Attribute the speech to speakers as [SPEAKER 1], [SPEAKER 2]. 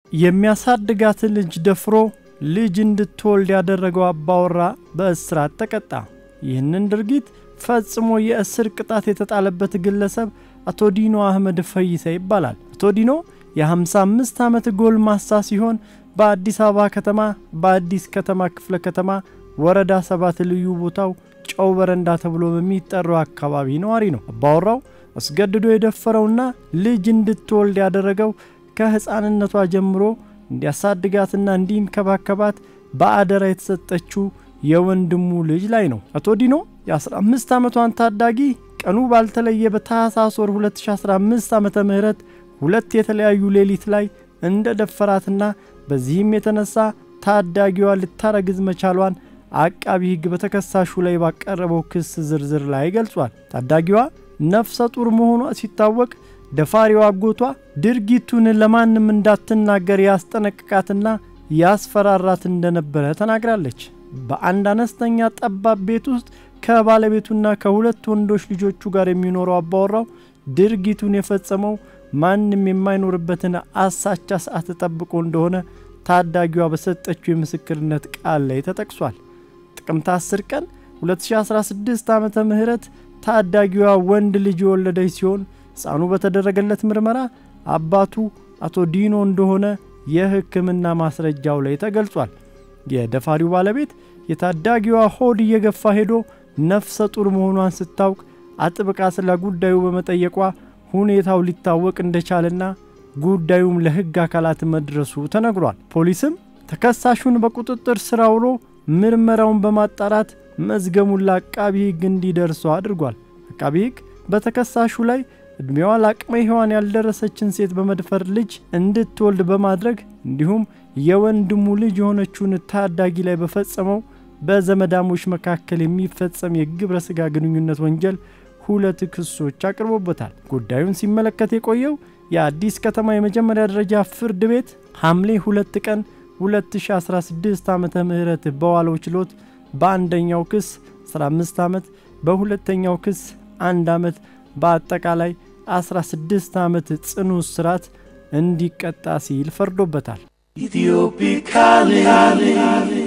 [SPEAKER 1] የሚያሳድጋትን ልጅ ደፍሮ ልጅ እንድትወልድ ያደረገው አባወራ በእስራት ተቀጣ። ይህንን ድርጊት ፈጽሞ የእስር ቅጣት የተጣለበት ግለሰብ አቶ ዲኖ አህመድ ፈይሳ ይባላል። አቶ ዲኖ የ55 ዓመት ጎልማሳ ሲሆን በአዲስ አበባ ከተማ በአዲስ ከተማ ክፍለ ከተማ ወረዳ 7 ልዩ ቦታው ጨው በረንዳ ተብሎ በሚጠራው አካባቢ ነዋሪ ነው። አባወራው አስገድዶ የደፈረውና ልጅ እንድትወልድ ያደረገው ከህፃንነቷ ጀምሮ እንዲያሳድጋትና እንዲንከባከባት በአደራ የተሰጠችው የወንድሙ ልጅ ላይ ነው። አቶ ዲኖ የ15 ዓመቷን ታዳጊ ቀኑ ባልተለየ በታህሳስ ወር 2015 ዓመተ ምህረት ሁለት የተለያዩ ሌሊት ላይ እንደደፈራትና በዚህም የተነሳ ታዳጊዋ ልታረግዝ መቻሏን አቃቢ ህግ በተከሳሹ ላይ ባቀረበው ክስ ዝርዝር ላይ ገልጿል። ታዳጊዋ ነፍሰ ጡር መሆኗ ሲታወቅ ደፋሪው አጎቷ ድርጊቱን ለማንም እንዳትናገር ያስጠነቅቃትና ያስፈራራት እንደነበረ ተናግራለች። በአንድ አነስተኛ ጠባብ ቤት ውስጥ ከባለቤቱና ከሁለት ወንዶች ልጆቹ ጋር የሚኖረው አባወራው ድርጊቱን የፈጸመው ማንም የማይኖርበትን አሳቻ ሰዓት ተጠብቆ እንደሆነ ታዳጊዋ በሰጠችው የምስክርነት ቃል ላይ ተጠቅሷል። ጥቅምት 10 ቀን 2016 ዓመተ ምህረት ታዳጊዋ ወንድ ልጅ የወለደች ሲሆን ሕፃኑ በተደረገለት ምርመራ አባቱ አቶ ዲኖ እንደሆነ የሕክምና ማስረጃው ላይ ተገልጿል። የደፋሪው ባለቤት የታዳጊዋ ሆድ እየገፋ ሄዶ ነፍሰ ጡር መሆኗን ስታውቅ አጥብቃ ስለ ጉዳዩ በመጠየቋ ሁኔታው ሊታወቅ እንደቻለና ጉዳዩም ለሕግ አካላት መድረሱ ተነግሯል። ፖሊስም ተከሳሹን በቁጥጥር ስር አውሎ ምርመራውን በማጣራት መዝገሙን ለአቃቢ ህግ እንዲደርሰው አድርጓል። አቃቢ ህግ በተከሳሹ ላይ እድሜዋ ለአቅመ ሔዋን ያልደረሰችን ሴት በመድፈር ልጅ እንድትወልድ በማድረግ እንዲሁም የወንድሙ ልጅ የሆነችውን ታዳጊ ላይ በፈጸመው በዘመዳሞች መካከል የሚፈጸም የግብረ ስጋ ግንኙነት ወንጀል 2 ክሶች አቅርቦበታል። ጉዳዩን ሲመለከት የቆየው የአዲስ ከተማ የመጀመሪያ ደረጃ ፍርድ ቤት ሐምሌ 2 ቀን 2016 ዓመተ ምህረት በዋለው ችሎት በአንደኛው ክስ 15 ዓመት በሁለተኛው ክስ 1 ዓመት በአጠቃላይ 16 ዓመት ጽኑ እስራት እንዲቀጣ ሲል ፈርዶበታል። ኢትዮፒካሊ